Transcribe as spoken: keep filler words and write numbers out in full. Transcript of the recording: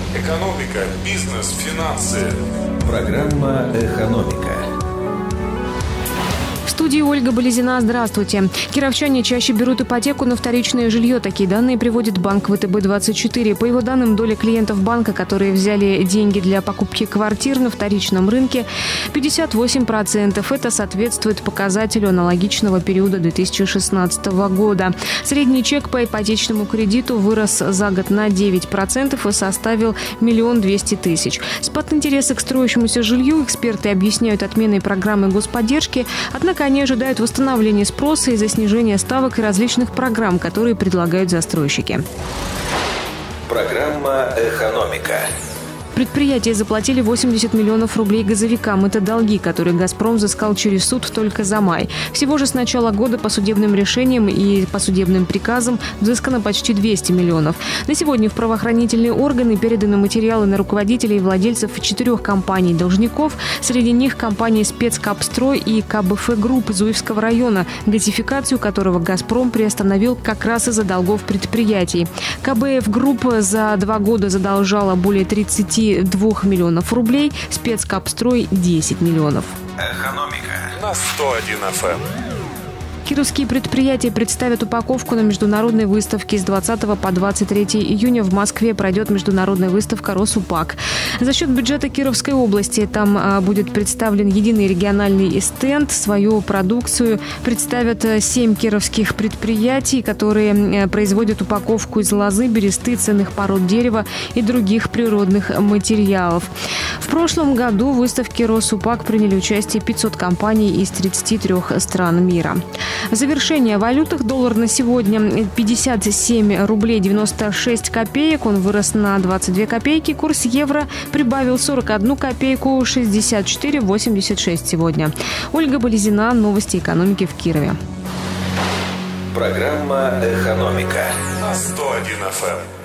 Экономика, бизнес, финансы. Программа «Экономика». В студии Ольга Болезина. Здравствуйте. Кировчане чаще берут ипотеку на вторичное жилье. Такие данные приводит банк вэ тэ бэ двадцать четыре. По его данным, доля клиентов банка, которые взяли деньги для покупки квартир на вторичном рынке, пятьдесят восемь процентов. Это соответствует показателю аналогичного периода две тысячи шестнадцатого года. Средний чек по ипотечному кредиту вырос за год на девять процентов и составил миллион двести тысяч. Спад интереса к строящемуся жилью эксперты объясняют отменой программы господдержки, однако они ожидают восстановления спроса из-за снижения ставок и различных программ, которые предлагают застройщики. Программа «Экономика». Предприятия заплатили восемьдесят миллионов рублей газовикам. Это долги, которые «Газпром» взыскал через суд только за май. Всего же с начала года по судебным решениям и по судебным приказам взыскано почти двести миллионов. На сегодня в правоохранительные органы переданы материалы на руководителей и владельцев четырех компаний-должников. Среди них компании «Спецкапстрой» и ка бэ эф Групп Зуевского района, газификацию которого «Газпром» приостановил как раз из-за долгов предприятий. ка бэ эф Групп за два года задолжала более тридцати двух миллионов рублей, Спецкапстрой – десять миллионов. Экономика на сто один эф эм. Кировские предприятия представят упаковку на международной выставке. С двадцатого по двадцать третье июня в Москве пройдет международная выставка «Росупак». За счет бюджета Кировской области там а, будет представлен единый региональный стенд. Свою продукцию представят семь кировских предприятий, которые производят упаковку из лозы, бересты, ценных пород дерева и других природных материалов. В прошлом году в выставке «Росупак» приняли участие пятьсот компаний из тридцати трёх стран мира. В завершение о валютах. Доллар на сегодня пятьдесят семь рублей девяносто шесть копеек. Он вырос на двадцать две копейки. Курс евро прибавил сорок одну копейку, шестьдесят четыре восемьдесят шесть сегодня. Ольга Болезина. Новости экономики в Кирове. Программа «Экономика» на сто один эф эм.